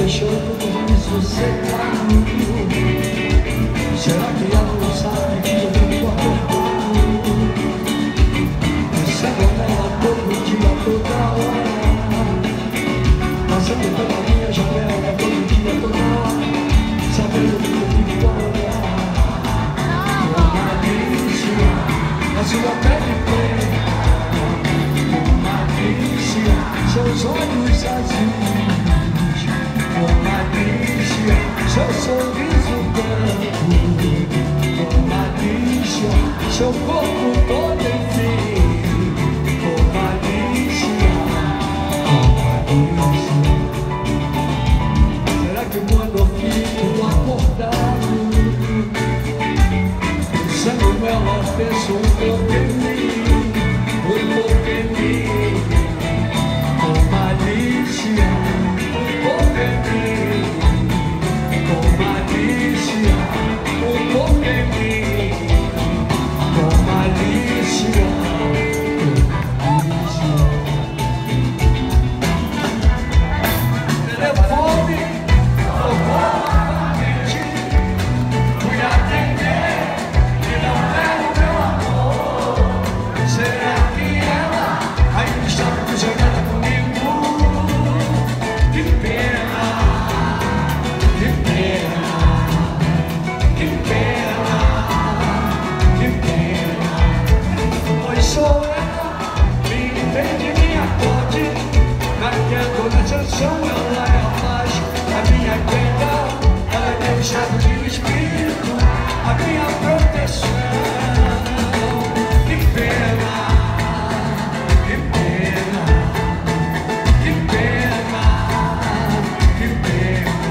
deixando isso secado. Será que ela não sabe que eu vivo acordado? Pensando nela todo dia, toda hora, passando pela minha janela todo dia, toda hora, sabendo que eu vivo embora. Uma delícia, a sua pele preta, uma delícia, seus olhos azuis, uma delícia, seu sorriso branco, uma delícia, seu corpo todo enfim, uma delícia, uma delícia. Será que quando eu fico acordado, pensando ela fez um pouco em mim, um pouco em mim, uma delícia, um pouco em mim, uma delícia, um pouco em mim, uma delícia, telefone tocou novamente, fui atender e não era o meu amor. Será que ela ainda está apaixonada comigo? Que pena, que pena, que pena, que pena. Pois sou eu, me entende, me acorde, naquela canção ela é a paz, a minha pena, ela é meu estado de espírito, a minha proteção. Que pena, que pena, que pena, que pena.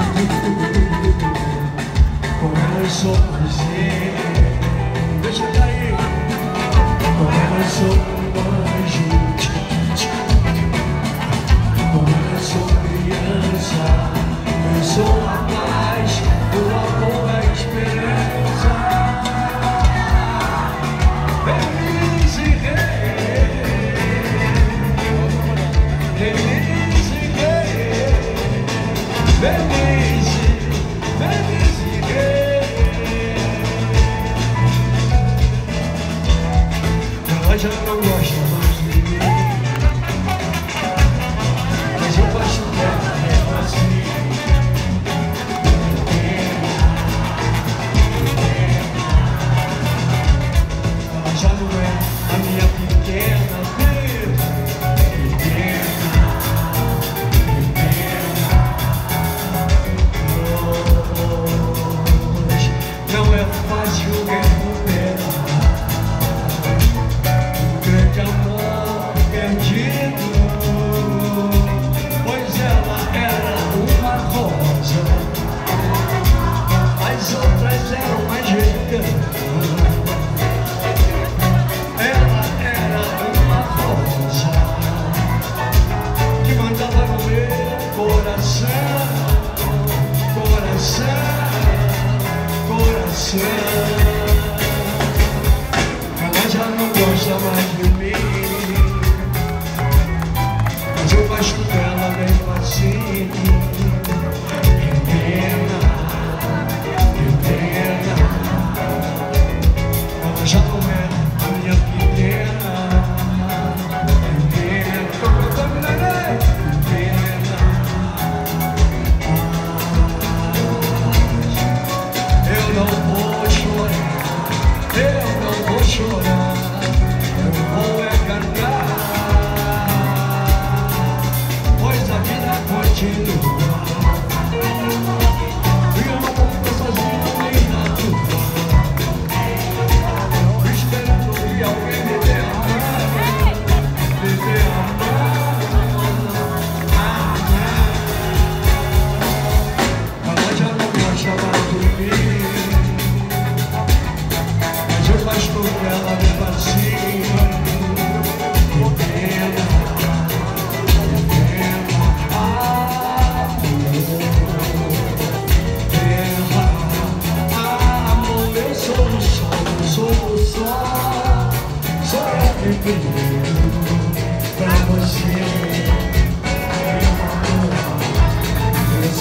Com ela eu sou prazer, deixa daí. Com ela eu sou anjo, com ela eu sou criança, eu sou a paz, o amor, a esperança. Feliz e rei, feliz e rei, feliz, feliz e rei. Ela já não gosta mais de mim, mas eu gosto dela mesmo assim. Ela já não é a minha pequena, pequena, pequena. Hoje não é fácil recuperar um grande amor perdido, pois ela era uma rosa, as outras eram mais veganas. Ela era uma rosa que mandava no meu coração, coração, coração. Ela já não gosta mais de mim, mas eu gosto dela mesmo assim. Que pena, que pena. Ela já não é a minha pequena, que pena. Tô cantando, neném. Que pena. Eu não vou chorar, eu não vou chorar, eu vou é cantar, pois a vida continua.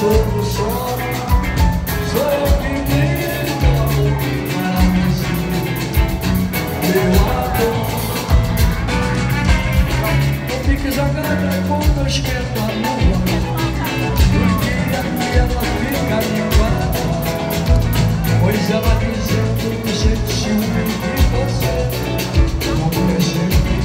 sou o sol, sou eu que brilho meu amor para você, meu amor. Não fique zangada quando esquenta a lua, porque aqui ela fica ligada, pois ela dizendo que sentiu de você, não percebeu.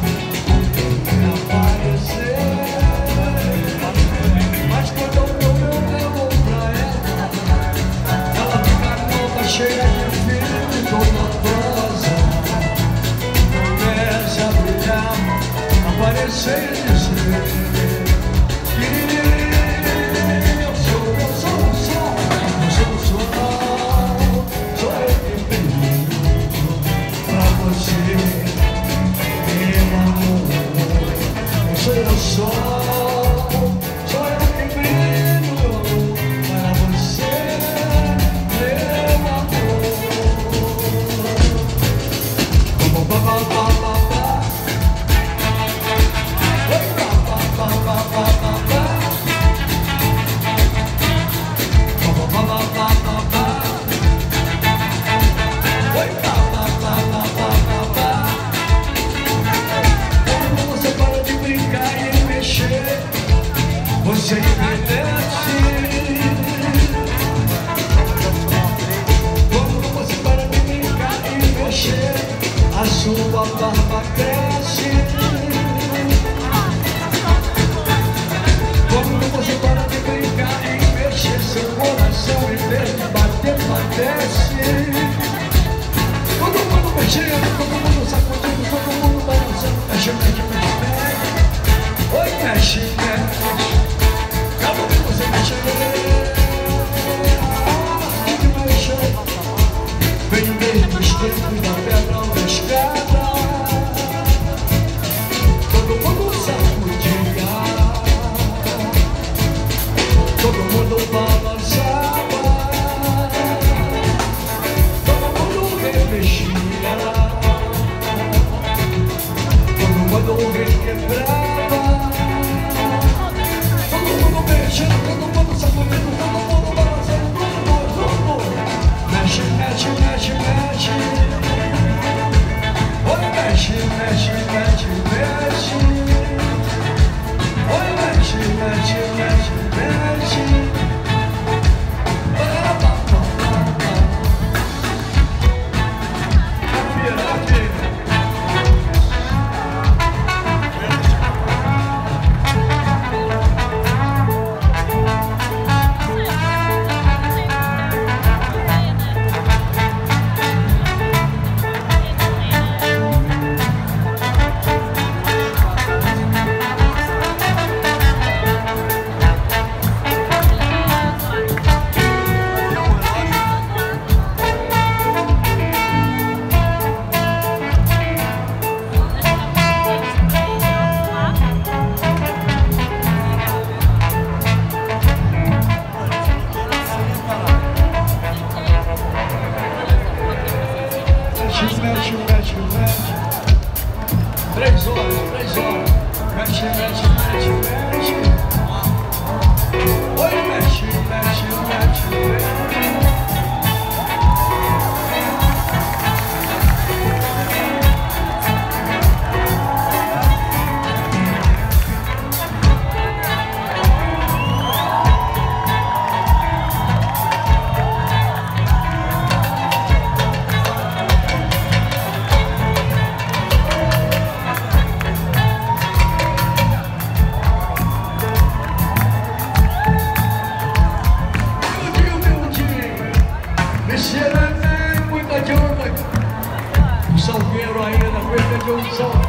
Cheia de filme, toda rosa, começa a brilhar, aparecer e dizer que eu sou o sol, sou eu que brilho pra você, meu amor. Eu sou o sol, sou eu que brilho para você. Você envelhece quando você para de brincar e mexer, a sua barba cresce. Quando você para de brincar e mexer, seu coração em vez de bater, padece. Todo mundo mexendo, todo mundo sacudindo, todo mundo balançando. Mexe, mexe, mexe, mexe. Oi, mexe, mexe. Vem desde os tempos da pedra na escada, todo mundo sacudia, todo mundo balançava, todo mundo remexia, todo mundo requebrava. Todo mundo mexendo, todo mundo sacudindo, todo mundo balançando, todo mundo mexe, mexe, mexe, mexe. Oi, mexe, mexe, mexe, mexe. Oi, mexe, mexe, mexe, mexe. Mexe, mexe, mexe. 3 horas, 3 horas. Mexe, mexe, mexe, mexe. Oi, mexe, mexe, mexe, mexe. Salgueiro ainda, coisa de um salgueiro.